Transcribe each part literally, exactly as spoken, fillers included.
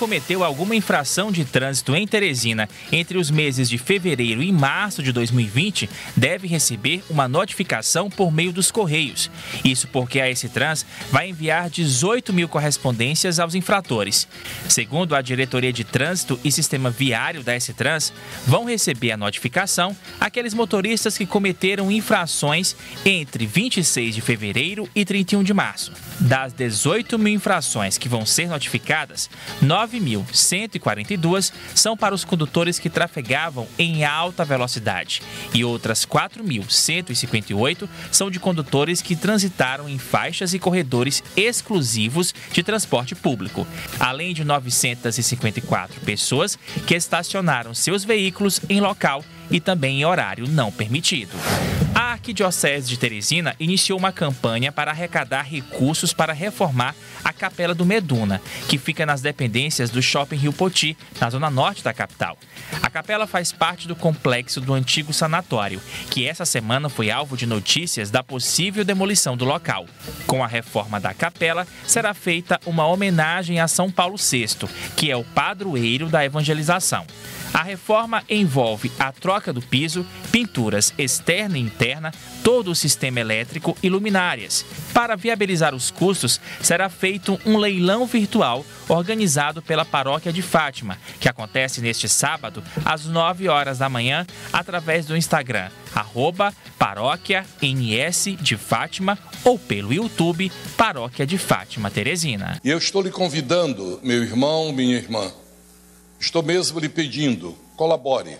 cometeu alguma infração de trânsito em Teresina entre os meses de fevereiro e março de dois mil e vinte deve receber uma notificação por meio dos Correios. Isso porque a S-Trans vai enviar dezoito mil correspondências aos infratores. Segundo a Diretoria de Trânsito e Sistema Viário da S-Trans, vão receber a notificação aqueles motoristas que cometeram infrações entre vinte e seis de fevereiro e trinta e um de março. Das dezoito mil infrações que vão ser notificadas, nove mil cento e quarenta e duas são para os condutores que trafegavam em alta velocidade e outras quatro mil cento e cinquenta e oito são de condutores que transitaram em faixas e corredores exclusivos de transporte público, além de novecentas e cinquenta e quatro pessoas que estacionaram seus veículos em local e também em horário não permitido. A Arquidiocese de Teresina iniciou uma campanha para arrecadar recursos para reformar a Capela do Meduna, que fica nas dependências do Shopping Rio Poti, na zona norte da capital. A capela faz parte do complexo do antigo sanatório, que essa semana foi alvo de notícias da possível demolição do local. Com a reforma da capela, será feita uma homenagem a São Paulo sexto, que é o padroeiro da evangelização. A reforma envolve a troca do piso, pinturas externa e interna, todo o sistema elétrico e luminárias. Para viabilizar os custos, será feito um leilão virtual organizado pela Paróquia de Fátima, que acontece neste sábado, às nove horas da manhã, através do Instagram, arroba Paróquia N S de Fátima, ou pelo YouTube, Paróquia de Fátima Teresina. E eu estou lhe convidando, meu irmão, minha irmã, estou mesmo lhe pedindo, colabore.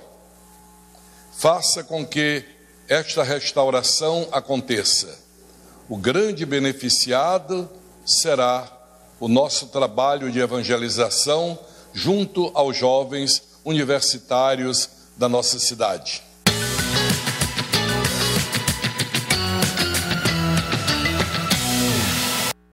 Faça com que esta restauração aconteça. O grande beneficiado será o nosso trabalho de evangelização junto aos jovens universitários da nossa cidade.